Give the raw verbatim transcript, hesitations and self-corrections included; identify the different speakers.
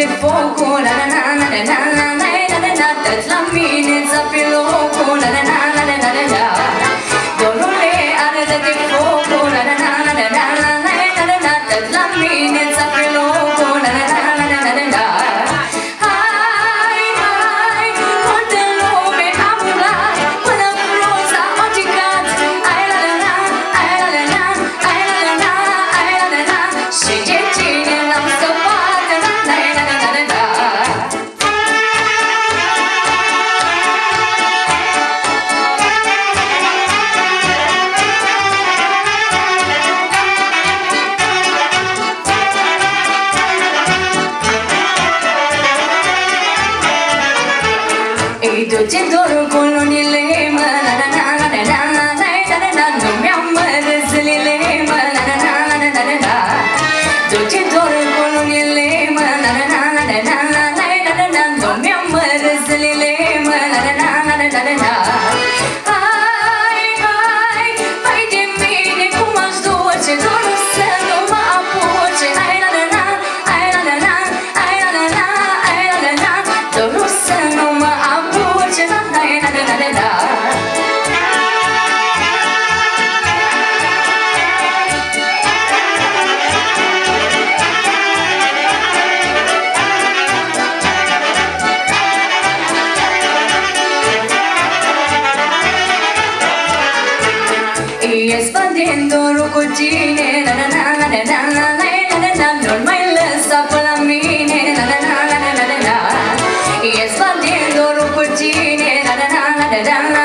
Speaker 1: focul, la la la la la la la la la la, tot la mine ți-a pe locul, la la la la la la la la. Dorule, arătă-te focul, la la la la la la la la la la, tot la mine ți-a pe locul, la la la la la la la. Hai, hai, multă lume am umblat, până fruza o cicat, ai la la la, ai la la la, ai la la la, ai la la la, și de cine l-am scăpat, la la la la la la la. Îi duce dorul cu lunile, mă, la la la la la la la la la la, nu mi-am mărât zilele, mă, la la la la la la la. Duce dorul cu lunile, mă, la la la la la la la la la la, nu mi-am mărât zilele, mă, la la la la la la la. Hai, hai, hai de mine, cum aș duce dorul să nu mă apuce, hai la la la, hai la la la, hai la la la, hai la la la, dorul să nu mă apuce, la la la la la la. Ies din dorul cu tine, la la la la la la la la la la, nu-l mai lăsa pe la mine, la la la la la la la. Ies din dorul cu tine, la la la la la la